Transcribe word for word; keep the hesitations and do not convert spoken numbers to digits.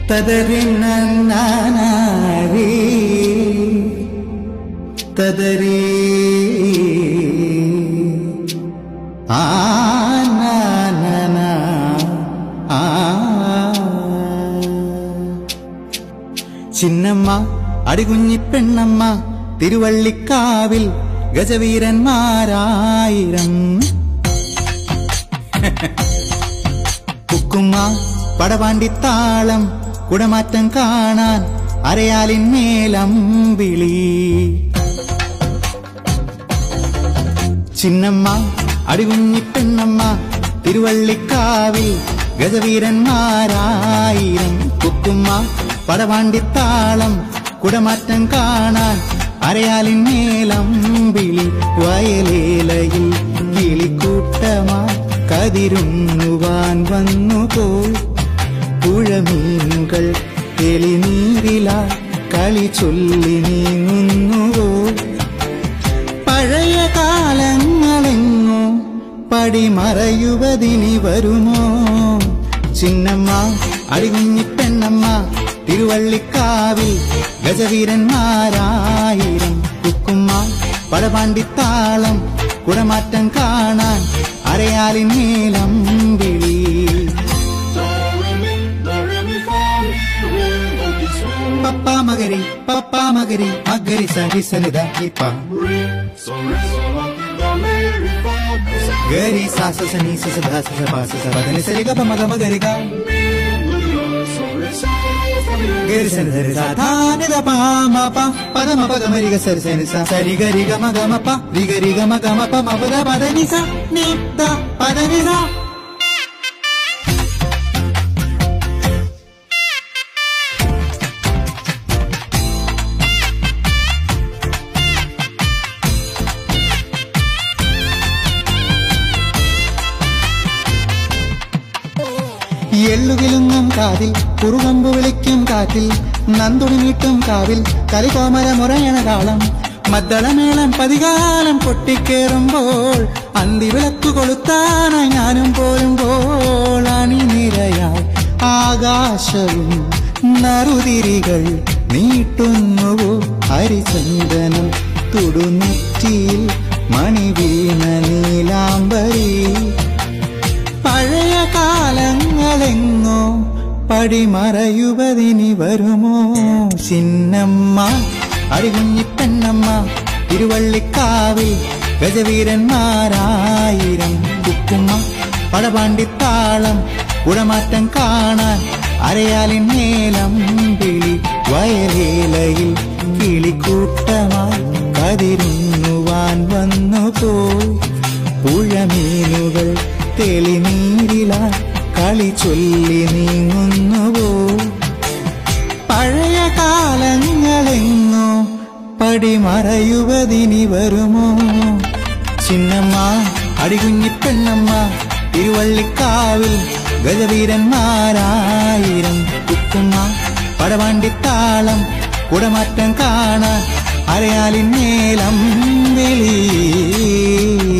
തദരിനാരി തദരി ആ ചിന്നമ്മ അടികുഞ്ഞി പെണ്ണമ്മ തിരുവള്ളിക്കാവിൽ ഗജവീരന്മാരായിരം കുക്കുമ്മ പടവാണ്ടിത്താളം കുടമാറ്റം കാണാൻ അരയാലിന്മേലം വിളി ചിന്നമ്മ അടികുഞ്ഞി പെണ്ണമ്മ തിരുവള്ളിക്കാവിൽ ഗജവീരന്മാരായിരം കുക്കുമ്മ പടവാണ്ടിത്താളം കുടമാറ്റം കാണാൻ അരയാലിന്മേലം വിളി വയലേലയിൽ കിളിക്കൂട്ടമാ കതിരുന്നുവാൻ വന്നുപോയി പുഴമീനുകൾ തെളിനീരിലാ കളി ചൊല്ലി നീങ്ങുന്നുവോ പഴയ കാലങ്ങളെങ്ങോ പടിമറയുവതിനി വരുമോ ചിന്നമ്മ അടികുഞ്ഞി പെണ്ണമ്മ തിരുവള്ളിക്കാവിൽ ഗജവീരന്മാരായിരം കുക്കുമ്മ പടപാണ്ടിത്താളം കുടമാറ്റം കാണാൻ അരയാലിന്മേലം വിളി പപ്പാ മകരി പപ്പാ മകരി മകരി സരി സനിത ഇപ്പ ഗരി സാസ സനി സസ ധാസ സപാസ സപദനി സരി ഗപ മഗ മഗരി ഗ ഗരി സനി ധരി സാ ധാ നി ധ പ മ പ പദ മ പ ഗ മ രി ഗ സരി സനി സ സരി ഗരി ഗ മ ഗ മ പ രി ഗരി ഗ മ ഗ മ പ മ പ ധ പദ നി സ നി ധ പദ നി സ എള്ളുകിലുങ്ങും കാതിൽ കുറുകമ്പു വിളിക്കും കാറ്റിൽ നന്തുണി നീട്ടും കാവിൽ കലികോമര മുറയണ കാളം മദ്ദളമേളം പതികാലം പൊട്ടിക്കേറുമ്പോൾ അന്തിവിളക്കു കൊളുത്താനായി ഞാനും പോരുമ്പോൾ അണിനിരയായി ആകാശവും നറുതിരികൾ നീട്ടുന്നുവോ ഹരിചന്ദനം തുടുനെറ്റിയിൽ മണിവീണ നീലാംബരി പഴയ കാലങ്ങളെങ്ങോ പടിമറയുവതിനി വരുമോ ചിന്നമ്മ അടികുഞ്ഞി പെണ്ണമ്മ തിരുവള്ളിക്കാവിൽ ഗജവീരന്മാരായിരം കുക്കുമ്മ പടപാണ്ടിത്താളം കുടമാറ്റം കാണാൻ അരയാലിന്മേലം വിളി വയലേലയിൽ കിളിക്കൂട്ടമായി കതിരുന്നുവാൻ വന്നുപോയി പുഴമീനുകൾ തെളിനീരിലാ കളി ചൊല്ലി നീങ്ങുന്നുവോ പഴയ കാലങ്ങളെങ്ങോ പടിമറയുവതിനി വരുമോ ചിന്നമ്മ അടികുഞ്ഞി പെണ്ണമ്മ തിരുവള്ളിക്കാവിൽ ഗജവീരന്മാരായിരം കുക്കുമ്മ പടവാണ്ടിത്താളം കുടമാറ്റം കാണാൻ അരയാലിന്മേലം വിളി